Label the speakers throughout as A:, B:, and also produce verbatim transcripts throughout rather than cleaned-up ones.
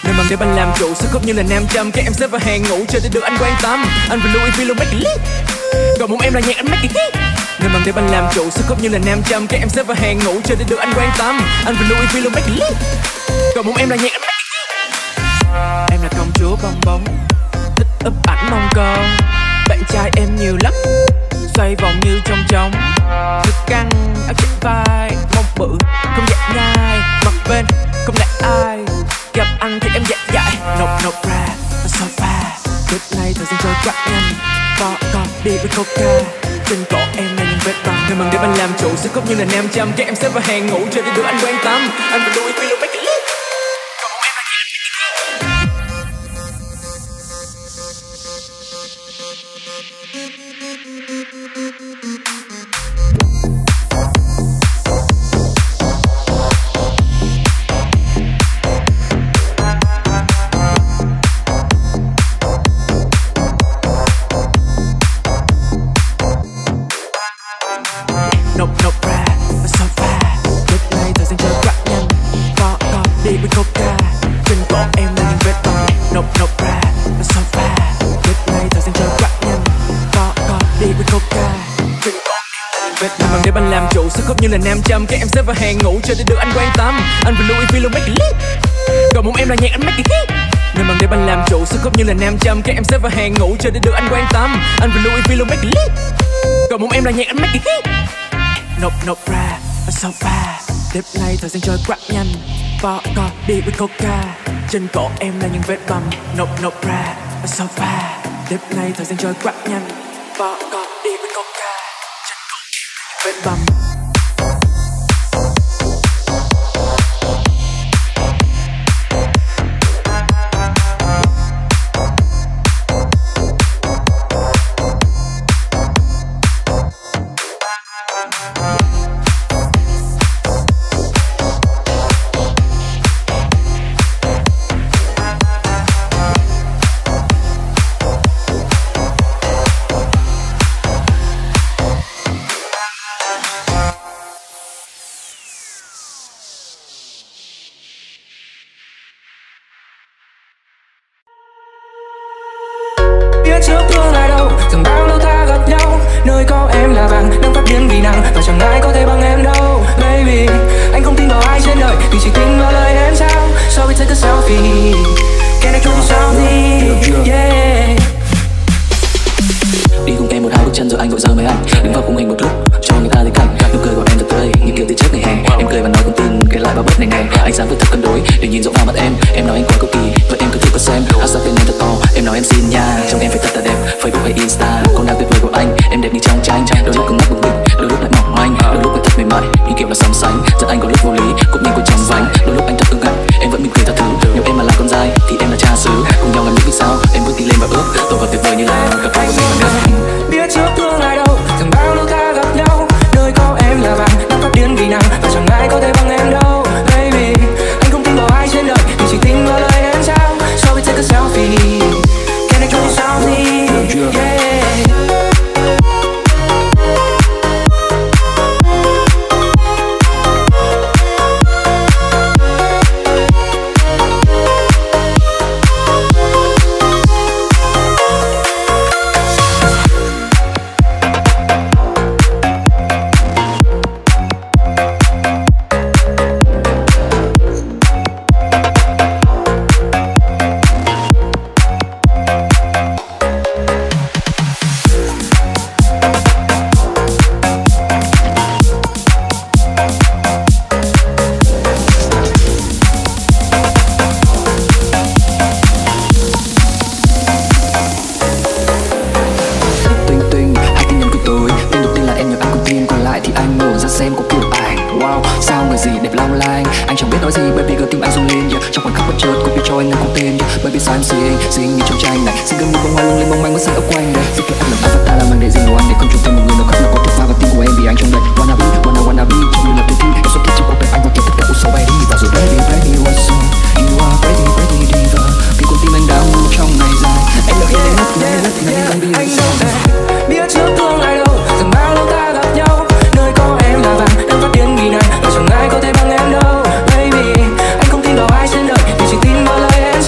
A: Nên bằng để anh làm chủ sức hút như là nam châm. Các em xếp vào hàng ngủ cho để được anh quan tâm. Anh will Louis V luôn make it lit. Còn muốn em là nhạc anh make it hit. Nên bằng để anh làm chủ sức hút như là nam châm. Các em xếp vào hàng ngủ cho để được anh quan tâm. Anh will Louis V luôn make it lit. Còn muốn em là nhạc anh make it hit. Em là công chúa bong bóng, thích úp ảnh mong con. Bạn trai em nhiều lắm, xoay vòng như trong trống. Ngực căng, áo trên vai, mông bự, không dạy nhai. Mặt bên, không lẽ ai. Gặp anh thì em dạy dạy. Nộp nộp ra, sofa. Tết này thời gian trôi quá nhanh. Bỏ con đi với coca. Trên cổ em là những vết bầm. Nên bằng để anh làm chủ sức hút như là nam châm. Các em xếp vào hàng ngủ cho để được anh quan tâm. Anh will Louis V luôn make it lit. Còn muốn em là nhạc anh make Nộp nộp ra, sofa. Tết này thời gian trôi quá nhanh. Bỏ con đi với coca. Trên cổ em là những vết bầm. Nộp nộp ra, sofa. Tết này thời gian trôi quá nhanh. Bỏ con đi với coca. Trên cổ em là những vết bầm. Bằng để anh làm chủ sức hút như là nam châm. Các em xếp vào hàng ngủ cho để được anh quan tâm. Anh will Louis V luôn make it lit. Còn muốn em là nhạc anh make it hit. Nên bằng để anh làm chủ sức hút như là nam châm. Các em xếp vào hàng ngủ cho để được anh quan tâm. Anh will Louis V luôn make it lit. Còn muốn em là nhạc anh make it hit. Nộp nộp ra, sofa. Tết này thời gian trôi quá nhanh. Bỏ con đi với coca. Trên cổ em là những vết bầm. Nộp nộp ra, sofa. Tết này thời gian trôi quá nhanh. Bỏ con đi với coca. Trên cổ em là những vết bầm.
B: Trước tương lai đâu, rằng bao lâu ta gặp nhau. Nơi có em là vàng, đang phát điên vì nắng. Và chẳng ai có thể bằng em đâu, baby. Anh không tin vào ai trên đời, vì chỉ tin vào lời em sao. So we take a selfie. Can I show you something? Yeah.
C: Đi cùng em một hai bước chân rồi anh vội giơ mấy ảnh. Đứng vào khung hình một lúc, cho người ta thấy cảnh. Nụ cười của em thật tươi, như kiểu từ trước ngày hè. Em cười và nói không tin, kể lại bao bớt này này. Ánh sáng vừa thật cân đối, để nhìn rõ vào mắt em. Em nói anh quá cầu kỳ, vậy em cứ thử có xem. Hashtag tên em thật to, em nói em xin nha. Trông em phải thật là đẹp, Facebook hay Insta. Con đang tuyệt vời của anh, em đẹp như trong tranh. Đôi lúc cứng ngắc bừng bừng, đôi lúc lại mỏng manh. Đôi lúc lại thật mềm mại, như kiểu là sóng sánh. Giận anh có lúc vô lý, cũng như của trong vánh. Đôi lúc anh thật ưng ngạnh, em vẫn mỉm cười tha thứ. Nếu em mà là con trai, thì em là cha xứ. Cùng nhau làm những vì sao, em bước đi lên và ước. Tôi và tuyệt vời như là cặp đôi của mình và nước.
B: Biết trước tương lai đâu, rằng bao lâu ta gặp nhau. Nơi có em là vàng, đang phát điên vì nắng. Và chẳng ai có thể bằng em đâu, baby. Anh không tin vào ai trên đời, vì chỉ tin vào lời em sao. So we take a selfie. Can I show you something? Yeah.
C: Xinh như trong tranh này, xinh gần như bông hoa lung linh mong manh với sợi ốc quanh đây. Giúp cho em làm avatar làm màn để riêng của anh, để không trùng thêm một người nào khác là có thể pha vào tim của em vì anh trong đây. Wanna be, wanna wanna be, trông như là tuyệt thi. Em xuất hiện trong cuộc đời anh và khiến tất cả u sầu bay đi. Và rồi baby, baby, what's wrong? You are pretty, pretty diva. Vì con tim anh đã ngủ trong ngày dài. Em đã khiến em ngất ngây ngất ngây không đi.
B: Anh đâu thể biết trước tương lai đâu, rằng bao lâu ta gặp nhau. Nơi có em là vàng, đang phát điên vì này. Và chẳng ai có thể bằng em đâu, baby. Anh không tin vào ai trên đời, vì chỉ tin vào lời em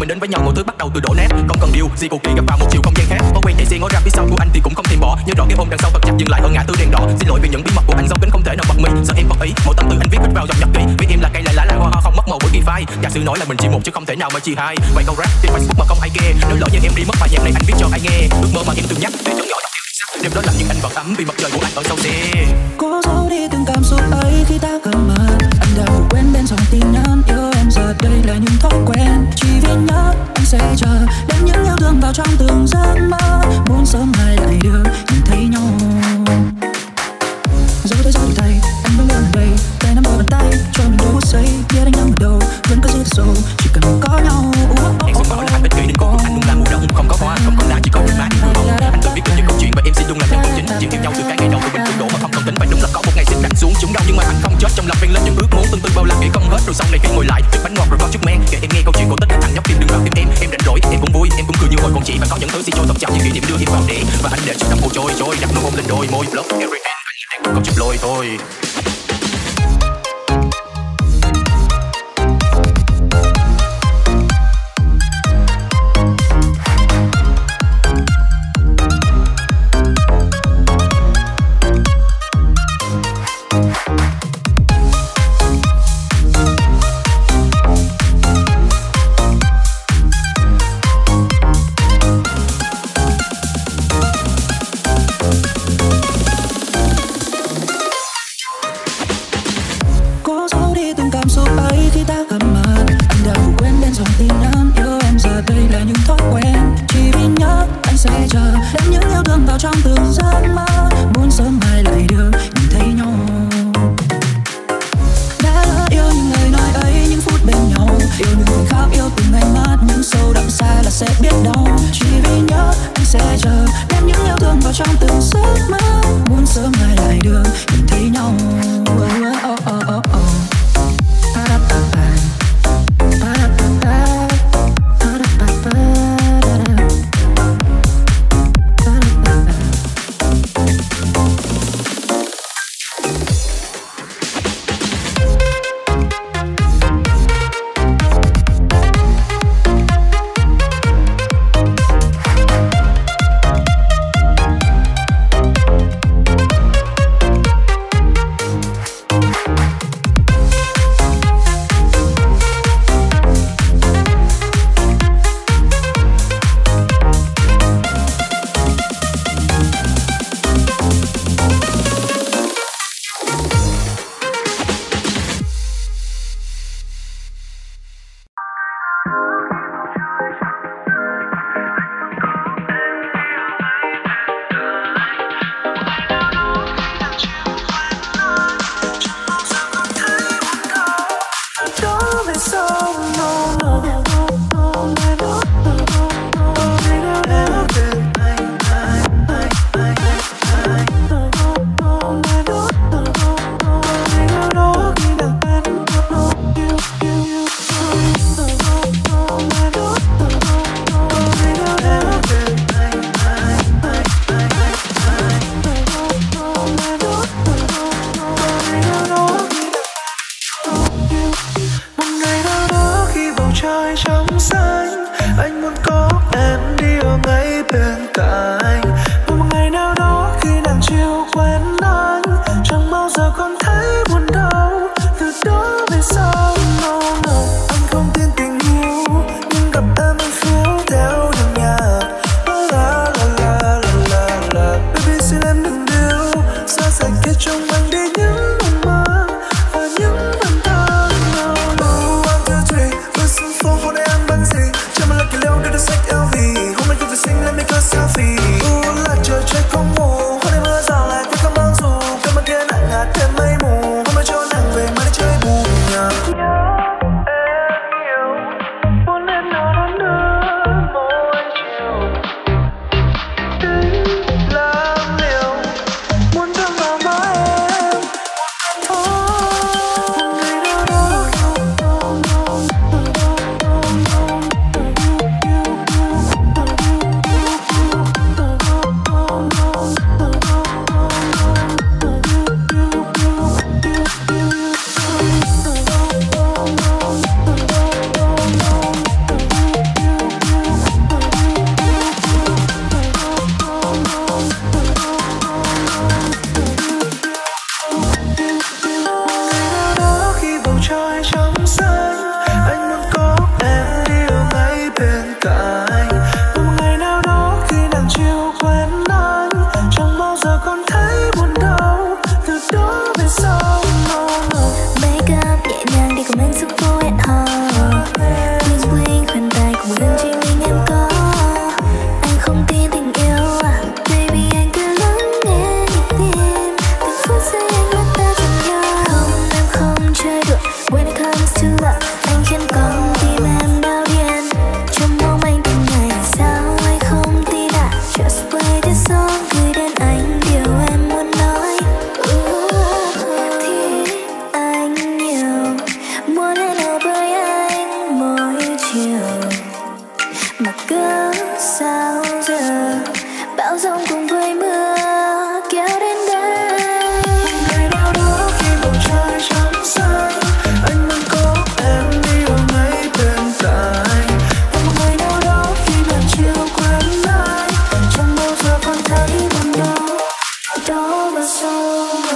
D: mình đến với nhau mọi thứ bắt đầu từ đổ nát. Không cần điều gì cuộc kỳ gặp vào một chiều không gian khác. Có quen chạy xe ngó ra phía sau của anh thì cũng không thèm bỏ. Nhớ rõ cái ôm đằng sau thật chặt dừng lại ở ngã tư đèn đỏ. Xin lỗi vì những bí mật của anh giấu kín không thể nào bật mí. Sợ em bật ý mỗi tâm tư anh viết hết vào dòng nhật ký. Vì em là cây lại lá là hoa hoa không mất màu bởi kỳ phai. Giả sử nói là mình chỉ một chứ không thể nào mà chia hai. Vậy câu rap trên Facebook mà không ai nghe. Nếu lỡ như em đi mất bài nhạc này anh viết cho ai nghe. Ước mơ mà em từng nhắc để chân nhỏ đọc yêu sắc. Đêm đó lạnh nhưng anh vẫn ấm vì mặt trời của anh ở sau xe.
B: Cố giấu đi từng cảm xúc ấy khi ta gặp mặt. Anh đã ngủ quên bên dòng tin nhắn yêu em giờ đây là những thói quen. Chỉ vì nhớ anh sẽ chờ đem những yêu thương vào trong từng giấc mơ. Muốn sớm mai lại được nhìn thấy nhau. Dẫu thế dẫu thầy anh vẫn luôn ở đây. Tay nắm vào bàn tay cho mình đôi phút giây. Biết anh đang ở đâu vẫn có giữ sâu chỉ cần có nhau.
D: Em không bảo là anh ích kỷ đến cuối cùng anh muốn làm mùa đông. Không có hoa không có lá chỉ có nước má đi mưa bóng. Anh tự biết được những câu chuyện và em sẽ luôn là nhân vật chính. Chỉ yêu nhau từ cái ngày đầu tụi mình tương đổ mà không không tính. Phải đúng là có một ngày sẽ đánh xuống chúng đau nhưng mà anh không chết. Trong lòng vang lên những ước muốn tương tư bao la nghĩ không hết. Rồi sau này khi ngồi lại chút bánh ngọt rồi có chút men. Kể em nghe câu chuyện cổ tích thằng nhóc tim đừng vào tim em. Em rảnh rỗi em cũng vui em cũng cười như hồi còn chị. Và có những thứ xin trôi tập chậm những kỷ niệm đưa em vào để. Và anh để cho năm hồ trôi trôi đặt nụ hôn lên đôi môi block everything anh không chụp lôi thôi.
E: Selfie cớ sao giờ bão giông cùng với mưa kéo đến đây.
B: Một ngày nào đó khi bầu trời trắng xanh, anh đang có em đi ở ngay bên cạnh.
E: Và một ngày nào đó khi buổi chiều quen anh, chẳng bao giờ còn thấy buồn đau đó là sao.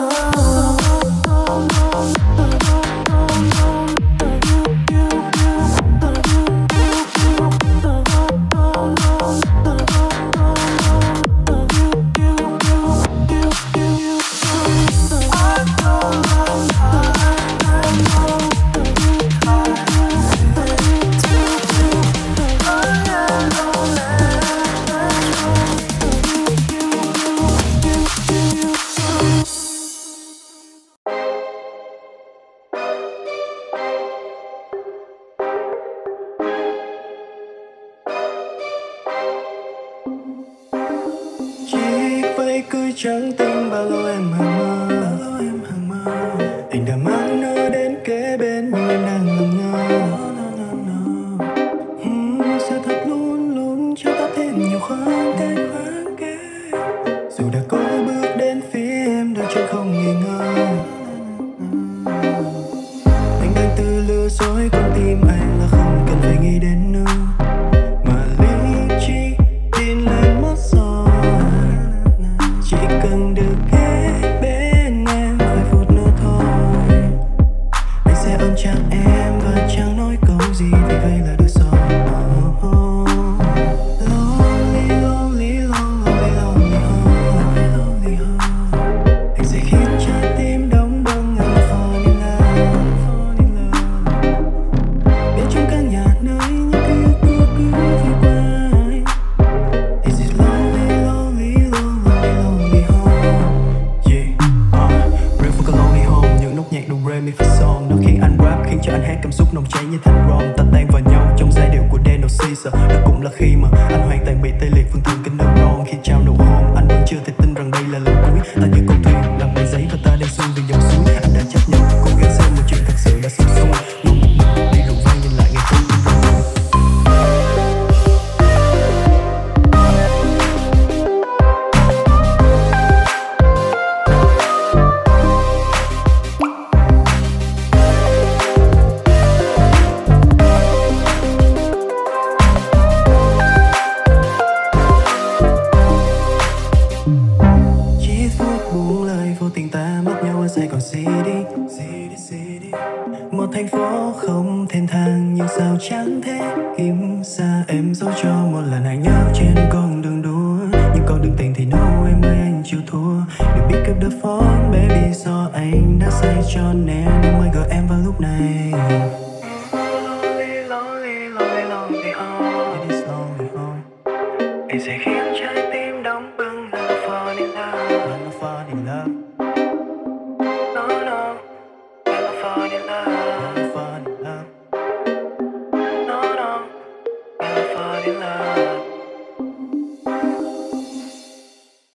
B: Chẳng tin bao lâu em hằng mơ, anh đã mang nó đến kế bên nhưng em đang ngẩn ngơ. uhm, Sự thật luôn luôn cho ta thêm nhiều khoảng cách. Dù đã có bước đến phía em đôi chân không nghi ngờ. Anh đang tự lừa dối con tim anh là không cần phải nghĩ đến nữa, mà lý trí tin lên mất rồi. Chỉ cần được ghé bên em vài phút nữa thôi, anh sẽ ôm chặt em và chẳng nói câu gì, vì vậy là được rồi. oh, oh. Lonely, lonely, lonely, lonely, lonely, lonely. Anh sẽ khiến trái tim đóng băng em fall in love. Bên trong căn nhà nơi những ký ức cũ cứ về qua. This is lonely, lonely, lonely, lonely home. Yeah, uh, rap for a lonely home. Những nốt nhạc đu re mi fa sol nó khiến anh rap, khiến cho anh hát cảm xúc nồng cháy như thành rom. Ta tan vào nhau trong giai điệu của Daniel Caesar. Đó cũng là khi mà anh hoàn toàn bị tê liệt, phương thường kính đơn non. Khi trao nụ hôn anh vẫn chưa thể tin rằng đây là lần cuối. Ta như con thuyền làm bằng giấy và ta đang xuôi về dòng suối. Anh đã chấp nhận cố gắng xem một chuyện thật sự đã xong xuôi. Luôn một mình đi rượu vang nhìn lại ngày cuối cùng rồi. Chỉ phút buông lời vô tình ta mất nhau ở Sài Gòn City. Một thành phố không thênh thang nhưng sao chẳng thế im xa. Em dấu cho một lần hạnh nhau trên con đường đua, nhưng con đường tình thì no em ơi anh chịu thua. Đừng pick up the phone baby do anh đã say cho nên em mới gọi em vào lúc này. Lonely, lonely, lonely, lonely home. It is lonely home. Anh sẽ khiến trái tim đóng băng là nó fall in love. Là nó fall in love. No, no, là nó fall in love.